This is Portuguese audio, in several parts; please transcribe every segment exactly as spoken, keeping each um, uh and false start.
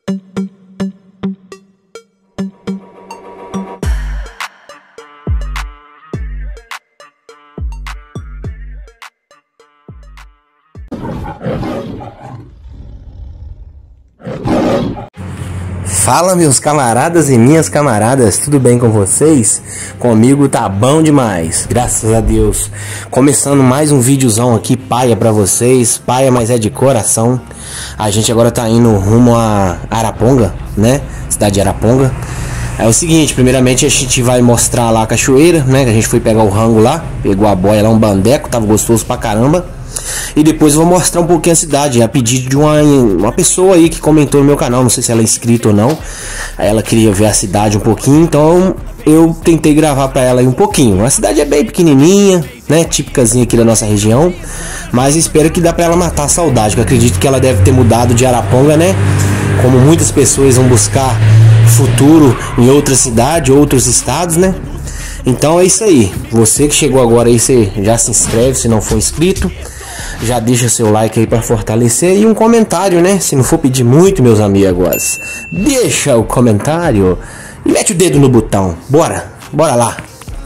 Fala, meus camaradas e minhas camaradas, tudo bem com vocês? Comigo tá bom demais, graças a Deus. Começando mais um videozão aqui, paia pra vocês, paia, mas é de coração. A gente agora tá indo rumo a Araponga, né? Cidade de Araponga. É o seguinte, primeiramente a gente vai mostrar lá a cachoeira, né? Que a gente foi pegar o rango lá, pegou a boia lá, um bandeco, tava gostoso pra caramba. E depois eu vou mostrar um pouquinho a cidade, a pedido de uma, uma pessoa aí que comentou no meu canal, não sei se ela é inscrita ou não. Aí ela queria ver a cidade um pouquinho, então eu tentei gravar pra ela aí um pouquinho. A cidade é bem pequenininha, né, típicazinha aqui da nossa região, mas espero que dá pra ela matar a saudade, que eu acredito que ela deve ter mudado de Araponga, né, como muitas pessoas vão buscar futuro em outra cidade, outros estados, né. Então é isso aí, você que chegou agora aí, você já se inscreve se não for inscrito. Já deixa seu like aí pra fortalecer e um comentário, né? Se não for pedir muito, meus amigos, deixa o comentário e mete o dedo no botão. Bora, bora lá.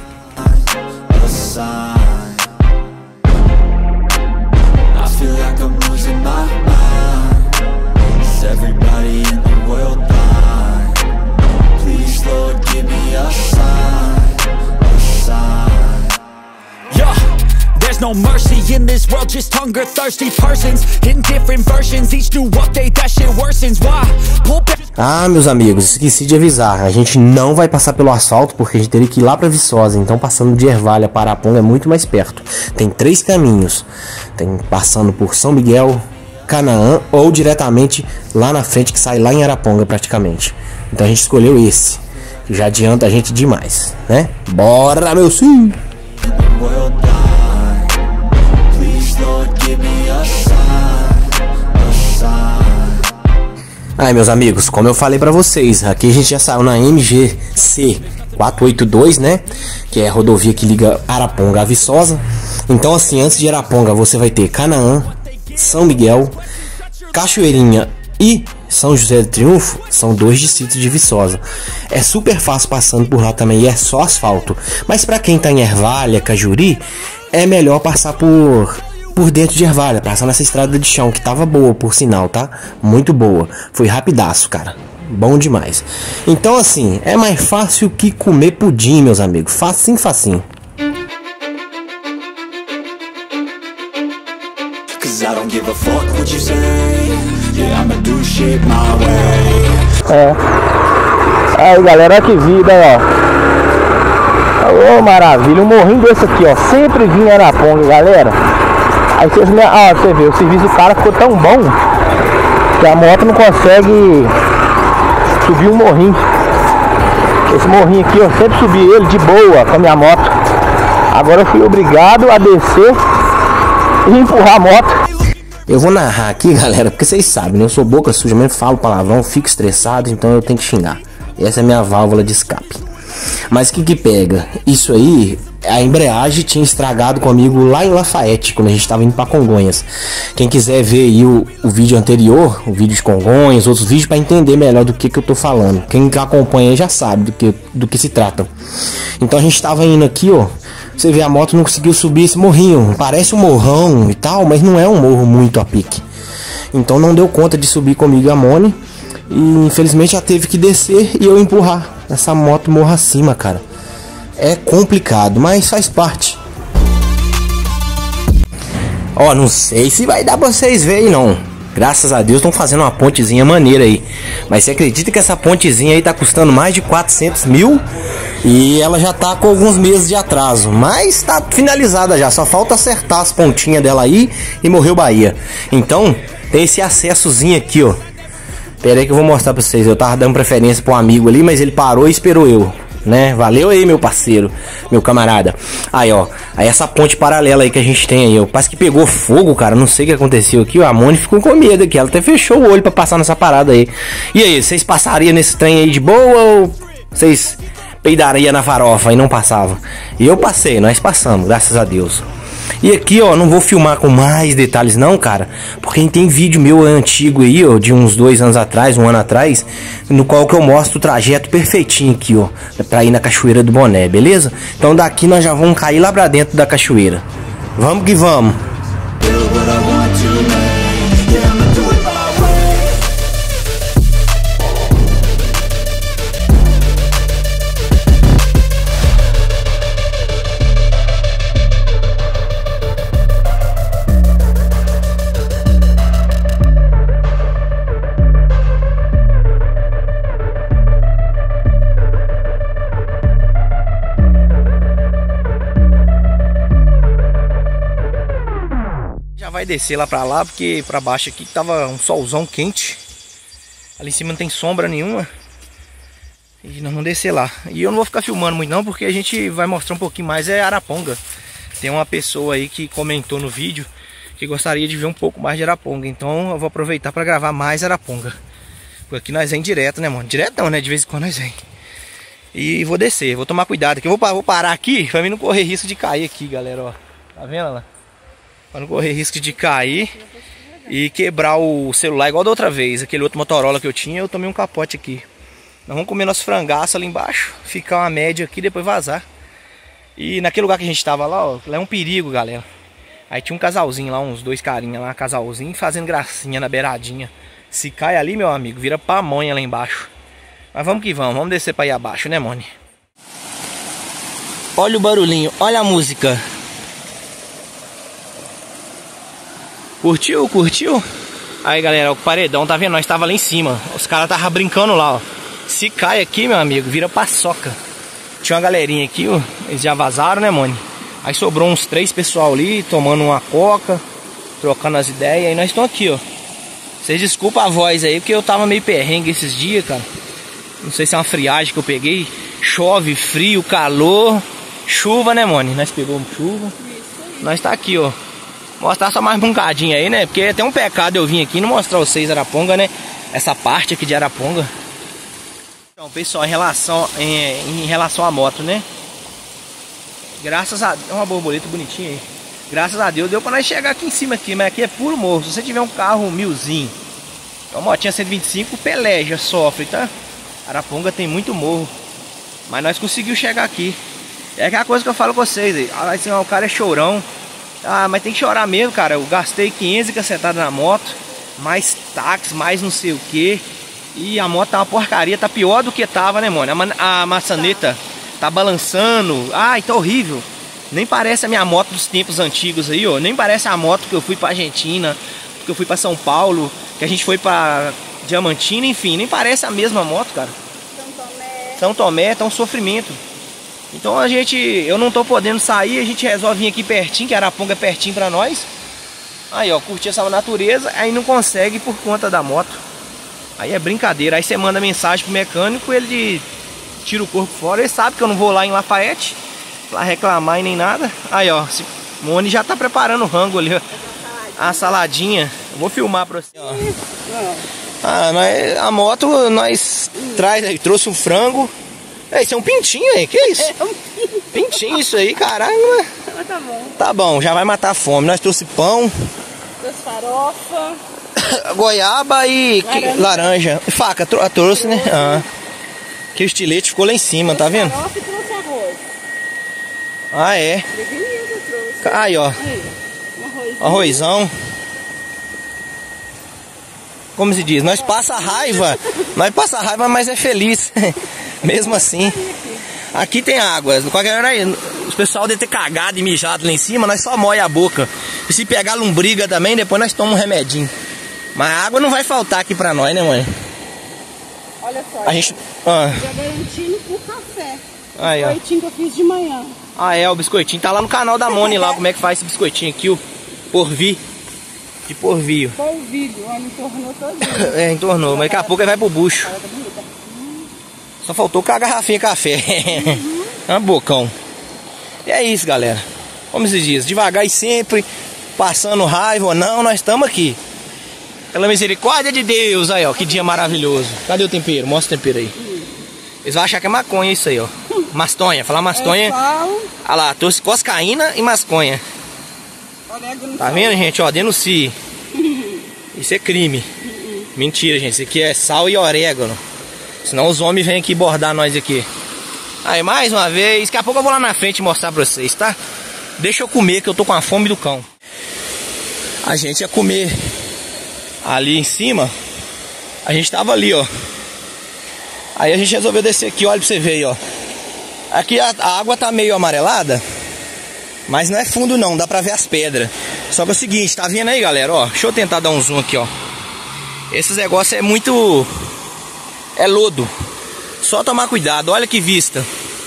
No mercy in this world, just hunger thirsty persons in different versions, each new update that shit worsens. Why? Ah, meus amigos, esqueci de avisar, a gente não vai passar pelo asfalto porque a gente teria que ir lá pra Viçosa, então passando de Ervalha para Araponga é muito mais perto. Tem três caminhos, tem passando por São Miguel, Canaã ou diretamente lá na frente que sai lá em Araponga praticamente. Então a gente escolheu esse, que já adianta a gente demais, né? Bora, meu sim! Ai, meus amigos, como eu falei pra vocês, aqui a gente já saiu na M G C quatrocentos e oitenta e dois, né? Que é a rodovia que liga Araponga a Viçosa. Então assim, antes de Araponga você vai ter Canaã, São Miguel, Cachoeirinha e São José do Triunfo. São dois distritos de Viçosa. É super fácil passando por lá também e é só asfalto. Mas pra quem tá em Ervalha, Cajuri, é melhor passar por... por dentro de Ervalha, passando nessa estrada de chão, que tava boa, por sinal, tá? Muito boa. Foi rapidaço, cara. Bom demais. Então, assim, é mais fácil que comer pudim, meus amigos. Facinho, facinho. É. Aí, galera, olha que vida, ó. Ô, maravilha. Um morrinho desse aqui, ó. Sempre vim em Araponga, galera. Aí vocês me... ah, você vê, o serviço do cara ficou tão bom que a moto não consegue subir um morrinho. Esse morrinho aqui, eu sempre subi ele de boa com a minha moto. Agora eu fui obrigado a descer e empurrar a moto. Eu vou narrar aqui, galera, porque vocês sabem, né? Eu sou boca suja, mesmo falo palavrão, fico estressado, então eu tenho que xingar. Essa é a minha válvula de escape. Mas o que que pega? Isso aí, a embreagem tinha estragado comigo lá em Lafayette, quando a gente estava indo para Congonhas. Quem quiser ver aí o, o vídeo anterior, o vídeo de Congonhas, outros vídeos, para entender melhor do que que eu tô falando. Quem acompanha aí já sabe do que, do que se trata. Então a gente estava indo aqui, ó. Você vê, a moto não conseguiu subir esse morrinho. Parece um morrão e tal, mas não é um morro muito a pique. Então não deu conta de subir comigo a Mone. E infelizmente já teve que descer e eu empurrar essa moto morro acima, cara. É complicado, mas faz parte. Ó, não sei se vai dar pra vocês verem não. Graças a Deus estão fazendo uma pontezinha maneira aí. Mas você acredita que essa pontezinha aí tá custando mais de quatrocentos mil? E ela já tá com alguns meses de atraso. Mas tá finalizada já, só falta acertar as pontinhas dela aí e morreu Bahia. Então tem esse acessozinho aqui, ó. Pera aí que eu vou mostrar pra vocês. Eu tava dando preferência pra um amigo ali, mas ele parou e esperou eu, né? Valeu aí, meu parceiro, meu camarada. Aí, ó, aí essa ponte paralela aí que a gente tem aí, ó, parece que pegou fogo, cara. Não sei o que aconteceu aqui. A Mone ficou com medo aqui. Ela até fechou o olho pra passar nessa parada aí. E aí, vocês passariam nesse trem aí de boa ou vocês peidariam na farofa e não passavam? E eu passei, nós passamos, graças a Deus. E aqui, ó, não vou filmar com mais detalhes não, cara, porque tem vídeo meu antigo aí, ó, de uns dois anos atrás, um ano atrás, no qual que eu mostro o trajeto perfeitinho aqui, ó, pra ir na Cachoeira do Boné, beleza? Então daqui nós já vamos cair lá pra dentro da cachoeira. Vamos que vamos! Vai descer lá pra lá, porque pra baixo aqui tava um solzão quente. Ali em cima não tem sombra nenhuma. E nós vamos descer lá. E eu não vou ficar filmando muito não, porque a gente vai mostrar um pouquinho mais é Araponga. Tem uma pessoa aí que comentou no vídeo que gostaria de ver um pouco mais de Araponga. Então eu vou aproveitar pra gravar mais Araponga. Porque aqui nós vem direto, né, mano? Direto não, né? De vez em quando nós vem. E vou descer, vou tomar cuidado aqui. Eu vou, vou parar aqui pra mim não correr risco de cair aqui, galera, ó. Tá vendo lá? Para não correr risco de cair e quebrar o celular igual da outra vez. Aquele outro Motorola que eu tinha, eu tomei um capote aqui. Nós vamos comer nosso frangaço ali embaixo, ficar uma média aqui e depois vazar. E naquele lugar que a gente tava lá, ó, lá é um perigo, galera. Aí tinha um casalzinho lá, uns dois carinha lá, casalzinho, fazendo gracinha na beiradinha. Se cai ali, meu amigo, vira pamonha lá embaixo. Mas vamos que vamos, vamos descer para ir abaixo, né, Moni? Olha o barulhinho, olha a música. Curtiu? Curtiu? Aí, galera, o paredão, tá vendo? Nós tava lá em cima. Os caras estavam brincando lá, ó. Se cai aqui, meu amigo, vira paçoca. Tinha uma galerinha aqui, ó. Eles já vazaram, né, Moni? Aí sobrou uns três pessoal ali, tomando uma coca, trocando as ideias. E nós estamos aqui, ó. Vocês desculpam a voz aí, porque eu tava meio perrengue esses dias, cara. Não sei se é uma friagem que eu peguei. Chove, frio, calor. Chuva, né, Moni? Nós pegamos chuva. Nós tá aqui, ó. Mostrar só mais um bocadinho aí, né? Porque tem um pecado eu vim aqui e não mostrar vocês Araponga, né? Essa parte aqui de Araponga. Então, pessoal, em relação, em, em relação à moto, né? Graças a... É uma borboleta bonitinha aí. Graças a Deus deu pra nós chegar aqui em cima aqui. Mas aqui é puro morro. Se você tiver um carro milzinho, uma motinha cento e vinte e cinco, peleja, sofre, tá? Araponga tem muito morro. Mas nós conseguimos chegar aqui. É aquela coisa que eu falo com vocês aí. Ah, assim, ó, o cara é chorão. Ah, mas tem que chorar mesmo, cara. Eu gastei quinhentos cacetadas na moto, mais táxi, mais não sei o que. E a moto tá uma porcaria, tá pior do que tava, né, mano? A, ma a maçaneta tá balançando. Ai, tá horrível. Nem parece a minha moto dos tempos antigos aí, ó. Nem parece a moto que eu fui pra Argentina, que eu fui pra São Paulo, que a gente foi pra Diamantina, enfim. Nem parece a mesma moto, cara. São Tomé. São Tomé, tá um sofrimento. Então a gente, eu não tô podendo sair, a gente resolve vir aqui pertinho, que Araponga é pertinho pra nós. Aí, ó, curtir essa natureza, aí não consegue por conta da moto. Aí é brincadeira, aí você manda mensagem pro mecânico, ele tira o corpo fora. Ele sabe que eu não vou lá em Lafayette, lá reclamar e nem nada. Aí, ó, o Moni já tá preparando o rango ali, ó. A saladinha. Eu vou filmar pra você, ó. Ah, nós, a moto, nós traz, trouxe um frango. É, isso é um pintinho aí, que é isso? É um pintinho isso aí, caramba. Tá bom. Tá bom, já vai matar a fome. Nós trouxe pão. Trouxe farofa. Goiaba e laranja. Que, laranja. Faca, trou trouxe, né? Ah. Que o estilete ficou lá em cima, trouxe tá vendo? Farofa e trouxe arroz. Ah, é? Aí, ó. Aí, um arrozão. Como se diz, nós passa raiva. Nós passa raiva, mas é feliz. Mesmo assim. Aqui tem água. Qualquer hora aí, os pessoal deve ter cagado e mijado lá em cima, nós só moe a boca. E se pegar lombriga também, depois nós tomamos um remedinho. Mas a água não vai faltar aqui pra nós, né, mãe? Olha só. A gente... Ah. Diamantino com café. Aí, ó. Biscoitinho que eu fiz de manhã. Ah, é, o biscoitinho. Tá lá no canal da Moni lá, como é que faz esse biscoitinho aqui, o porvir. De porvio. Polvilho, olha, entornou todinho. É, entornou, mas daqui a pouco ele vai pro bucho. Só faltou com a garrafinha de café. Uhum. É um bocão. E é isso, galera. Como se diz, devagar e sempre, passando raiva ou não, nós estamos aqui. Pela misericórdia de Deus, aí ó, que dia maravilhoso. Cadê o tempero? Mostra o tempero aí. Eles vão achar que é maconha isso aí, ó. Mastonha, falar mastonha. Olha lá, trouxe coscaína e masconha. orégano. Tá vendo, gente? Ó, denuncie. Isso é crime. Mentira, gente. Isso aqui é sal e orégano. Senão os homens vêm aqui bordar nós aqui. Aí, mais uma vez. Daqui a pouco eu vou lá na frente mostrar pra vocês, tá? Deixa eu comer, que eu tô com a fome do cão. A gente ia comer ali em cima. A gente tava ali, ó. Aí a gente resolveu descer aqui, olha pra você ver aí, ó. Aqui a, a água tá meio amarelada, mas não é fundo não, dá pra ver as pedras. Só que é o seguinte, tá vendo aí, galera, ó. Deixa eu tentar dar um zoom aqui, ó. Esses negócios é muito... é lodo. Só tomar cuidado, olha que vista.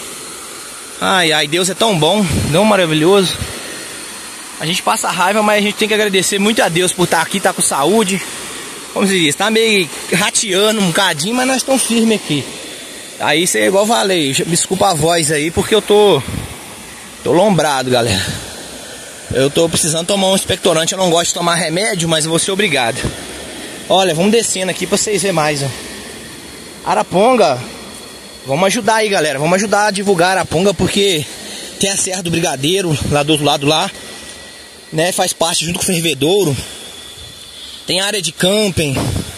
Ai, ai, Deus é tão bom, tão maravilhoso. A gente passa raiva, mas a gente tem que agradecer muito a Deus por estar aqui, estar com saúde. Como se diz, tá meio rateando um bocadinho, mas nós estamos firmes aqui. Aí isso é igual eu falei, desculpa a voz aí, porque eu tô... tô lombrado, galera. Eu tô precisando tomar um expectorante, eu não gosto de tomar remédio, mas eu vou ser obrigado. Olha, vamos descendo aqui pra vocês verem mais, ó. Araponga. Vamos ajudar aí, galera. Vamos ajudar a divulgar Araponga, porque tem a Serra do Brigadeiro, lá do outro lado lá, né? Faz parte junto com o Fervedouro. Tem área de camping.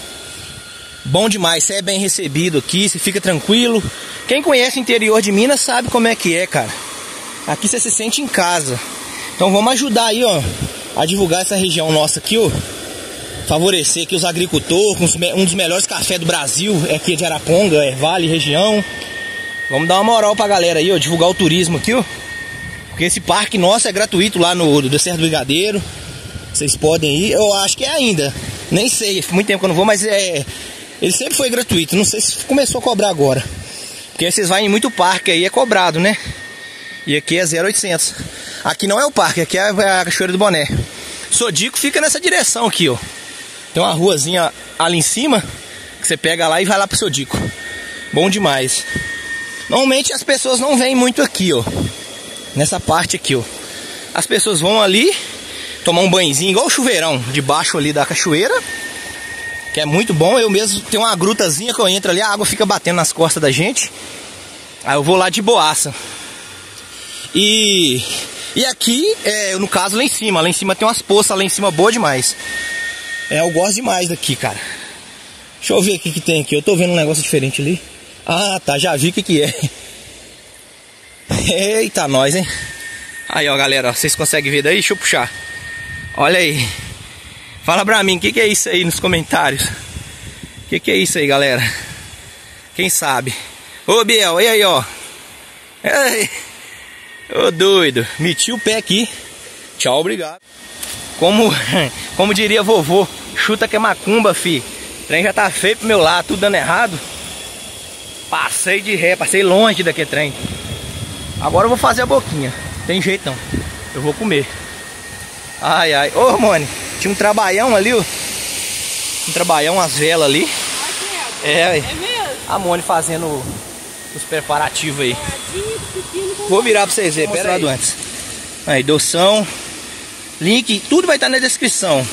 Bom demais, você é bem recebido aqui, você fica tranquilo. Quem conhece o interior de Minas sabe como é que é, cara. Aqui você se sente em casa. Então vamos ajudar aí, ó, a divulgar essa região nossa aqui, ó. Favorecer aqui os agricultores, um dos melhores cafés do Brasil é aqui de Araponga, é Vale, região. Vamos dar uma moral pra galera aí, ó, divulgar o turismo aqui, ó. Porque esse parque nosso é gratuito lá no do Serra do Brigadeiro. Vocês podem ir, eu acho que é ainda. Nem sei, faz muito tempo que eu não vou, mas é... ele sempre foi gratuito, não sei se começou a cobrar agora. Porque vocês vão em muito parque aí, é cobrado, né? E aqui é zero oitocentos. Aqui não é o parque, aqui é a Cachoeira do Boné. Sodico fica nessa direção aqui, ó. Tem uma ruazinha ali em cima, que você pega lá e vai lá pro Sodico. Bom demais. Normalmente as pessoas não vêm muito aqui, ó. Nessa parte aqui, ó. As pessoas vão ali tomar um banhozinho, igual o chuveirão, debaixo ali da cachoeira, que é muito bom. Eu mesmo tenho uma grutazinha que eu entro ali, a água fica batendo nas costas da gente. Aí eu vou lá de boaça. E, e aqui, é, no caso, lá em cima. Lá em cima tem umas poças, lá em cima boa demais. É, eu gosto demais daqui, cara. Deixa eu ver o que que tem aqui. Eu tô vendo um negócio diferente ali. Ah, tá, já vi o que que é. Eita, nós, hein? Aí, ó, galera, ó, vocês conseguem ver daí? Deixa eu puxar. Olha aí. Fala pra mim, o que que é isso aí nos comentários? O que que é isso aí, galera? Quem sabe? Ô, Biel, e aí, ó. Ei. Ô, doido. Meti o pé aqui. Tchau, obrigado. Como, como diria vovô, chuta que é macumba, fi. O trem já tá feio pro meu lado, tudo dando errado. Passei de ré, passei longe daquele trem. Agora eu vou fazer a boquinha. Tem jeito não. Eu vou comer. Ai, ai. Ô, Mone, tinha um trabalhão ali, ó. Um trabalhão, umas velas ali. É, aí. É mesmo? A Mone fazendo os preparativos aí. Vou virar pra vocês verem, pera aí. Antes. Aí, doção. Link, tudo vai estar na descrição.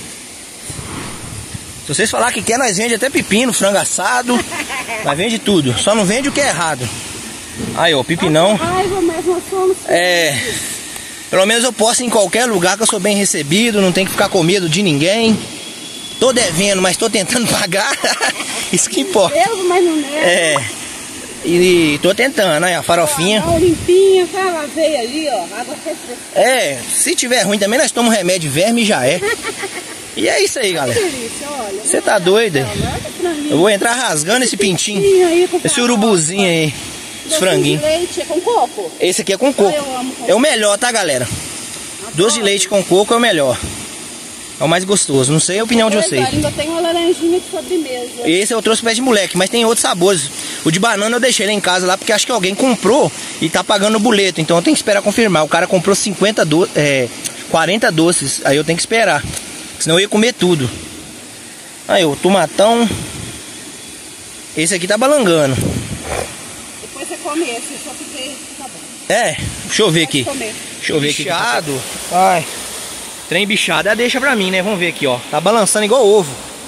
Se vocês falar que quer, nós vende até pepino, frango assado. Nós vende tudo, só não vende o que é errado. Aí, ó, pepinão. É, pelo menos eu posso ir em qualquer lugar, que eu sou bem recebido, não tenho que ficar com medo de ninguém. Tô devendo, mas tô tentando pagar. Isso que importa. Eu, mas não é. É. E tô tentando, aí, a farofinha. Ó, limpinha, ela veio ali, ó. Água fresca. É, se tiver ruim também, nós tomamos remédio verme e já é. E é isso aí, galera. Você tá doido? Eu vou entrar rasgando esse pintinho. Esse urubuzinho aí. Esse franguinho. Doce de leite é com coco? Esse aqui é com coco. É o melhor, tá, galera? Doce de leite com coco é o melhor. É o mais gostoso. Não sei a opinião de vocês. Ainda tem uma laranjinha de sobremesa. Esse eu trouxe pé de moleque, mas tem outros sabores. O de banana eu deixei lá em casa lá, porque acho que alguém comprou e tá pagando o boleto. Então eu tenho que esperar confirmar. O cara comprou cinquenta do... é, quarenta doces. Aí eu tenho que esperar. Senão eu ia comer tudo. Aí o tomatão. Esse aqui tá balangando. Depois você come esse, só porque tá bom. É, deixa eu ver aqui. Deixa eu ver aqui. Bichado. Ai. Trem bichado, é deixa pra mim, né? Vamos ver aqui, ó. Tá balançando igual ovo.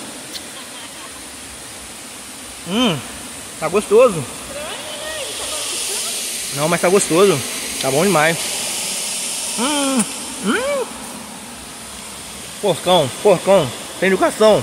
Hum, tá gostoso. Não, mas tá gostoso. Tá bom demais. Hum, hum. Porcão, porcão, sem educação.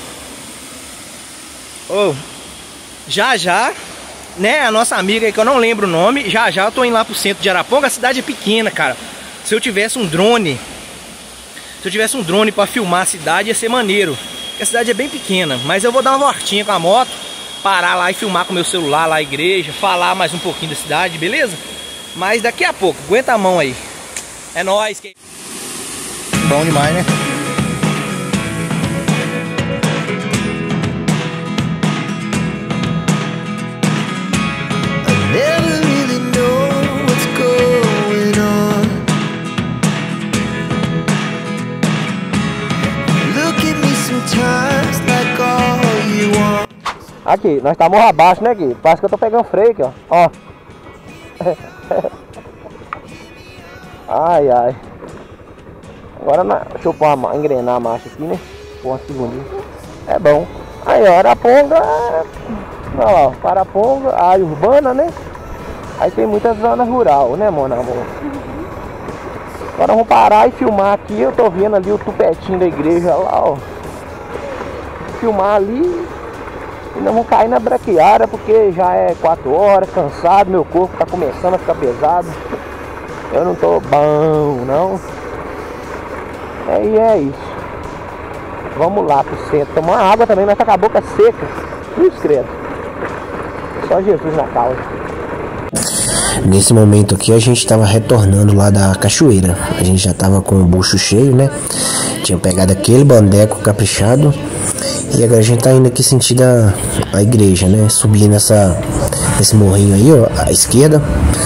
Oh, já já, né, a nossa amiga aí que eu não lembro o nome, já já eu tô indo lá pro centro de Araponga. A cidade é pequena, cara. Se eu tivesse um drone, se eu tivesse um drone pra filmar a cidade ia ser maneiro. Porque a cidade é bem pequena, mas eu vou dar uma voltinha com a moto, parar lá e filmar com meu celular lá a igreja, falar mais um pouquinho da cidade, beleza? Mas daqui a pouco, aguenta a mão aí. É nóis. Que... Bom demais, né? Aqui, nós tá morro abaixo, né, Gui? Parece que eu tô pegando freio aqui, ó. Ó. Ai, ai. Agora, na... deixa eu pôr a... engrenar a marcha aqui, né? Pôr uma segundinha. É bom. Aí, ó, Araponga... Ó, Araponga, área urbana, né? Aí tem muita zona rural, né, mon amor? Agora vamos parar e filmar aqui. Eu tô vendo ali o tupetinho da igreja lá, ó. Filmar ali... E não vou cair na braquiária porque já é quatro horas, cansado, meu corpo tá começando a ficar pesado. Eu não tô bom, não. É, e é isso. Vamos lá pro centro. Tomar uma água também, mas tá com a boca seca. Cruz credo. Só Jesus na causa. Nesse momento aqui a gente tava retornando lá da cachoeira. A gente já tava com o bucho cheio, né? Tinha pegado aquele bandeco caprichado. E agora a gente tá indo aqui sentido a, a igreja, né? Subindo essa, esse morrinho aí, ó, à esquerda.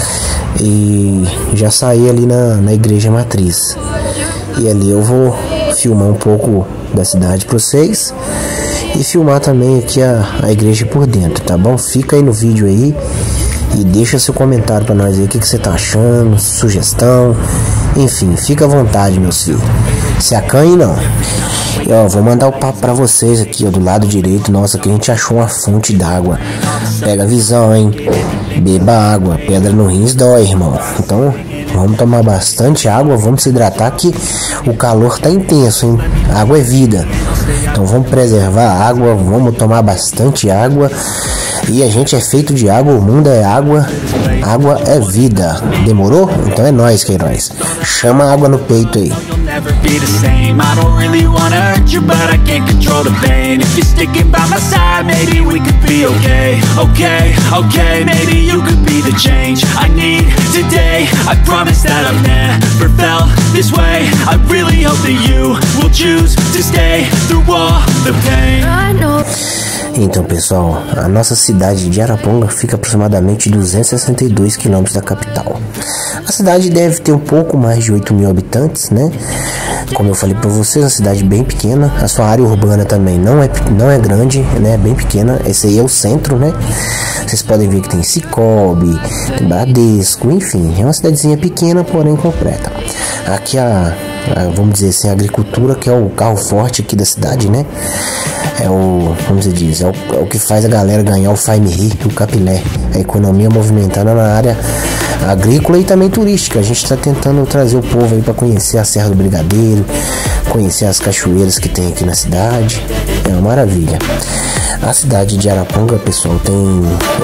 E já saí ali na, na igreja matriz. E ali eu vou filmar um pouco da cidade pra vocês. E filmar também aqui a, a igreja por dentro, tá bom? Fica aí no vídeo aí. E deixa seu comentário pra nós aí. O que, que você tá achando, sugestão. Enfim, fica à vontade, meus filhos. Se acanhe não. E ó, vou mandar o papo pra vocês aqui, ó, do lado direito. Nossa, que a gente achou uma fonte d'água. Pega a visão, hein? Beba água, pedra no rins dói, irmão. Então, vamos tomar bastante água, vamos se hidratar que o calor tá intenso, hein? Água é vida. Então vamos preservar a água, vamos tomar bastante água. E a gente é feito de água, o mundo é água, água é vida. Demorou? Então é nóis, Queiroz. Chama a água no peito aí. Never be the same. I don't really wanna hurt you, but I can't control the pain. If you're sticking by my side, maybe we could be okay. Okay, okay, maybe you could be the change I need today. I promise that I've never felt this way. I really hope that you will choose to stay through all the pain. I know. Então, pessoal, a nossa cidade de Araponga fica aproximadamente duzentos e sessenta e dois quilômetros da capital. A cidade deve ter um pouco mais de oito mil habitantes, né? Como eu falei para vocês, uma cidade bem pequena. A sua área urbana também não é, não é grande, né? É bem pequena. Esse aí é o centro, né? Vocês podem ver que tem Cicobi, tem Bradesco, enfim. É uma cidadezinha pequena, porém completa. Aqui a, a, vamos dizer assim, a agricultura, que é o carro forte aqui da cidade, né? É o, como se diz, é o, é o que faz a galera ganhar o Fime Ri, o Capilé. A economia movimentada na área agrícola e também turística. A gente está tentando trazer o povo aí para conhecer a Serra do Brigadeiro, conhecer as cachoeiras que tem aqui na cidade. É uma maravilha. A cidade de Araponga, pessoal, tem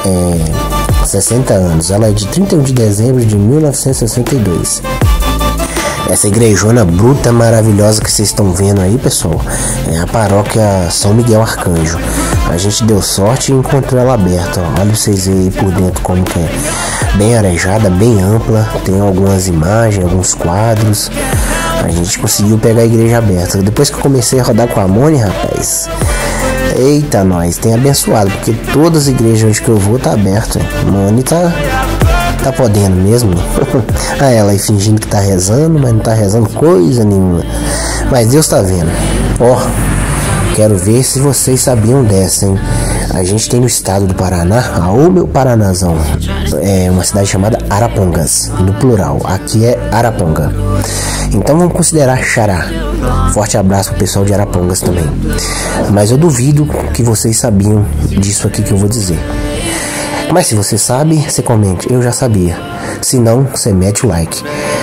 é, sessenta anos. Ela é de trinta e um de dezembro de mil novecentos e sessenta e dois. Essa igrejona bruta, maravilhosa que vocês estão vendo aí, pessoal, é a paróquia São Miguel Arcanjo. A gente deu sorte e encontrou ela aberta, ó. Olha vocês aí por dentro como que é. Bem arejada, bem ampla. Tem algumas imagens, alguns quadros. A gente conseguiu pegar a igreja aberta. Depois que eu comecei a rodar com a Mone, rapaz, eita, nós, tem abençoado. Porque todas as igrejas onde que eu vou tá aberto. A Mone tá... Tá podendo mesmo. Ah, ela aí fingindo que tá rezando, mas não tá rezando coisa nenhuma. Mas Deus tá vendo. Ó, oh, quero ver se vocês sabiam dessa, hein? A gente tem no estado do Paraná, ô meu Paranazão, é uma cidade chamada Arapongas, no plural. Aqui é Araponga. Então vamos considerar Xará. Forte abraço pro pessoal de Arapongas também. Mas eu duvido que vocês sabiam disso aqui que eu vou dizer. Mas se você sabe, você comente. Eu já sabia. Se não, você mete o like.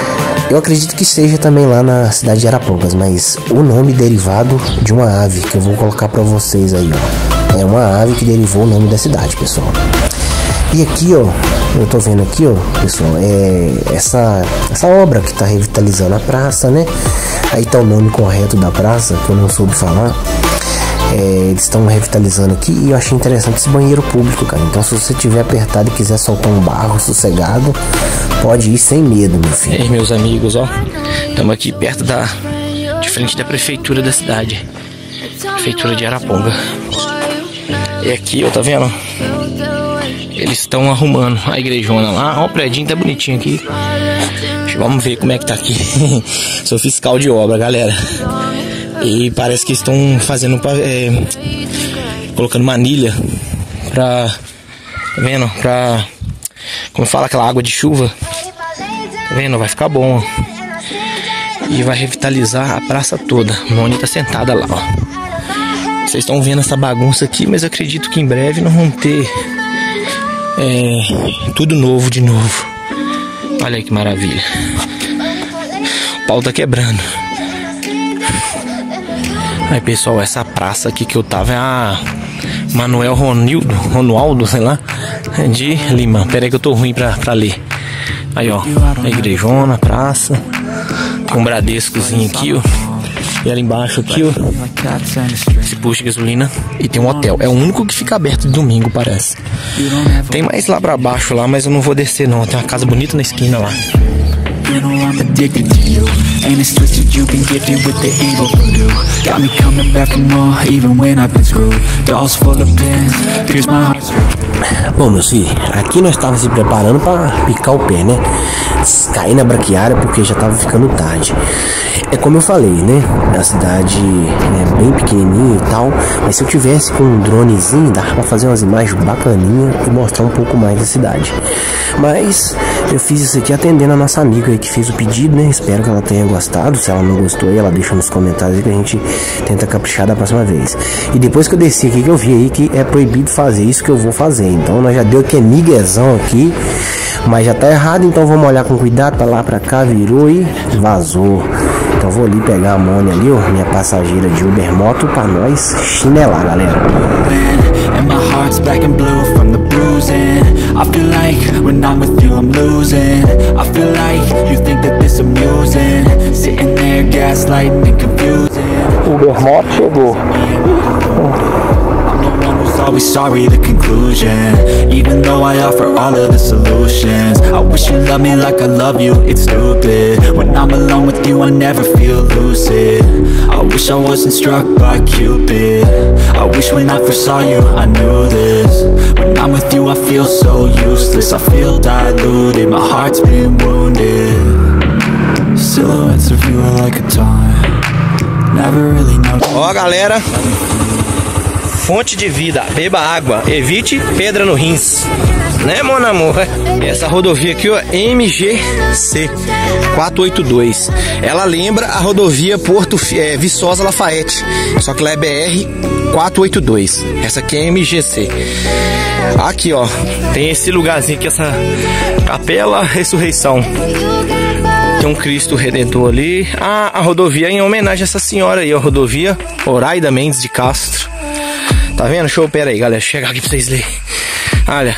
Eu acredito que seja também lá na cidade de Arapongas, mas o nome derivado de uma ave que eu vou colocar pra vocês aí, ó. É uma ave que derivou o nome da cidade, pessoal. E aqui, ó, eu tô vendo aqui, ó, pessoal, é essa, essa obra que tá revitalizando a praça, né? Aí tá o nome correto da praça, que eu não soube falar. É, eles estão revitalizando aqui e eu achei interessante esse banheiro público, cara. Então se você tiver apertado e quiser soltar um barro sossegado, pode ir sem medo, meu filho. E aí, meus amigos, ó, estamos aqui perto da, de frente da prefeitura da cidade, prefeitura de Araponga. E aqui, ó, tá vendo? Eles estão arrumando a igrejona lá. Ó, o predinho tá bonitinho aqui. Vamos ver como é que tá aqui. Sou fiscal de obra, galera. E parece que estão fazendo, é, colocando manilha pra, tá vendo? Pra, como fala, aquela água de chuva. Tá vendo? Vai ficar bom. E vai revitalizar a praça toda. A Moni tá sentada lá, ó. Vocês estão vendo essa bagunça aqui, mas eu acredito que em breve nós vamos ter é, tudo novo de novo. Olha aí que maravilha. O pau tá quebrando. Aí, pessoal, essa praça aqui que eu tava é a Manuel Ronildo, Ronaldo, sei lá, de Lima. Pera aí que eu tô ruim pra, pra ler. Aí, ó, a igrejona, a praça. Tem um Bradescozinho aqui, ó. E ali embaixo aqui, ó, esse posto de gasolina. E tem um hotel. É o único que fica aberto de domingo, parece. Tem mais lá pra baixo lá, mas eu não vou descer não. Tem uma casa bonita na esquina lá. You know I'm addicted to you, and it's twisted, you've been gifted with the evil voodoo. Got me coming back for more, even when I've been screwed. Dolls full of pins, pierce my heart. Bom, meus filhos, aqui nós estávamos se preparando para picar o pé, né? Cair na braquiária porque já estava ficando tarde. É como eu falei, né? A cidade é bem pequenininha e tal, mas se eu tivesse com um dronezinho, dava para fazer umas imagens bacaninhas e mostrar um pouco mais da cidade. Mas eu fiz isso aqui atendendo a nossa amiga aí que fez o pedido, né? Espero que ela tenha gostado. Se ela não gostou aí, ela deixa nos comentários aí que a gente tenta caprichar da próxima vez. E depois que eu desci aqui, que eu vi aí que é proibido fazer isso que eu vou fazer. Então nós já deu que é miguezão aqui, mas já tá errado, então vamos olhar com cuidado. Pra lá, pra cá, virou e vazou. Então vou ali pegar a Moni ali, ó, minha passageira de Uber Moto, pra nós chinelar, galera. And my heart's black and blue from the bruising. I feel like when I'm with you I'm losing. I feel like you think that this amusing. Sitting there gaslighting and confusing. Uber Moto chegou. Always sorry, the conclusion. Even though I offer all of the solutions, I wish you loved me like I love you, it's stupid. When I'm alone with you I never feel lucid. I wish I wasn't struck by Cupid. I wish when I first saw you I knew this. When I'm with you I feel so useless. I feel diluted, my heart's been wounded. Silhouettes of you are like a taunt. Never really know. Ó, galera, fonte de vida, beba água, evite pedra no rins, né, mon amor? Essa rodovia aqui, ó, M G C quatrocentos e oitenta e dois. Ela lembra a rodovia Porto é, Viçosa Lafayette, só que lá é B R quatrocentos e oitenta e dois. Essa aqui é M G C. Aqui, ó, tem esse lugarzinho aqui, essa Capela Ressurreição. Tem um Cristo Redentor ali. Ah, a rodovia é em homenagem a essa senhora aí, ó, rodovia Horaida Mendes de Castro. Tá vendo? Show, pera aí, galera. Chega aqui pra vocês lerem. Olha.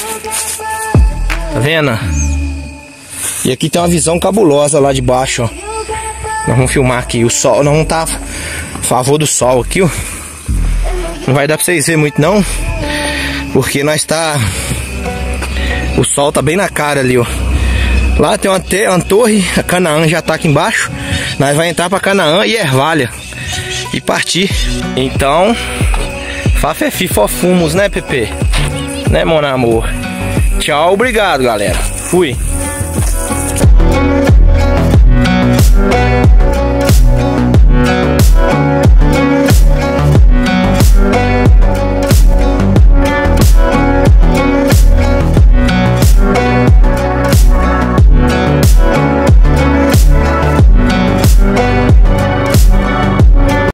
Tá vendo? E aqui tem uma visão cabulosa lá de baixo, ó. Nós vamos filmar aqui o sol. Nós vamos estar a favor do sol aqui, ó. Não vai dar pra vocês verem muito, não. Porque nós tá... O sol tá bem na cara ali, ó. Lá tem uma, te... uma torre. A Canaã já tá aqui embaixo. Nós vamos entrar pra Canaã e Ervalha. E partir. Então... Fafefi fofumos, né, Pepe? Né, mon amor? Tchau, obrigado, galera. Fui.